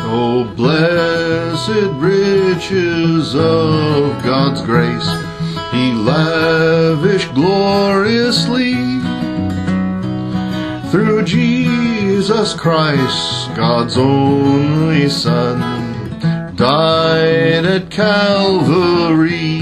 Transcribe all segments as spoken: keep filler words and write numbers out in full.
O blessed riches of God's grace, He lavished gloriously through Jesus Christ, God's only Son, died at Calvary.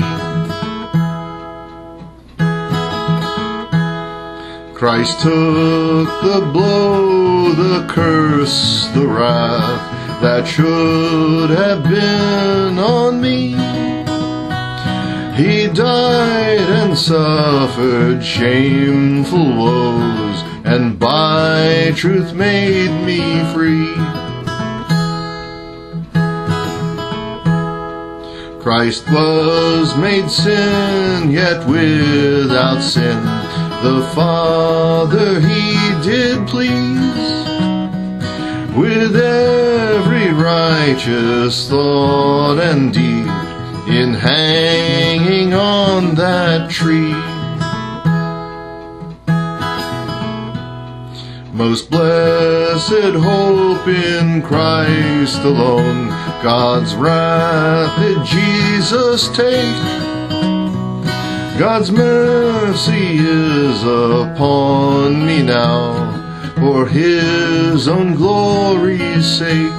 Christ took the blow, the curse, the wrath that should have been on me. He died and suffered shameful woes, and by truth made me free. Christ was made sin, yet without sin the Father He did please. With every righteous thought and deed, in hanging on that tree. Most blessed hope in Christ alone, God's wrath did Jesus take. God's mercy is upon me now, for His own glory's sake.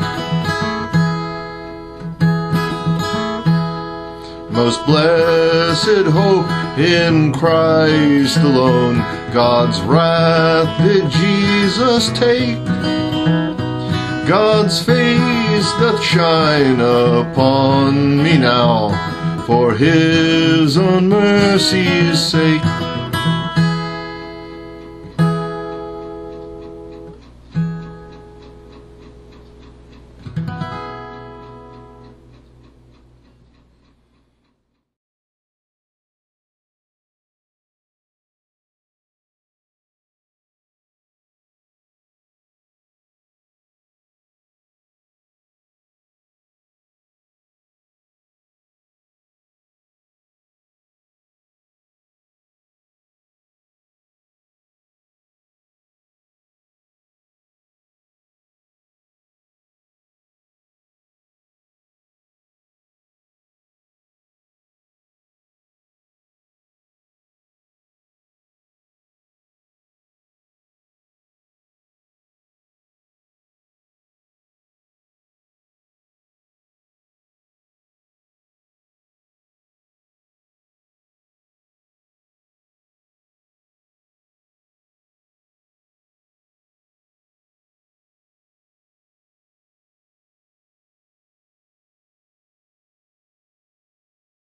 Most blessed hope in Christ alone, God's wrath did Jesus take. God's face doth shine upon me now, for His own mercy's sake.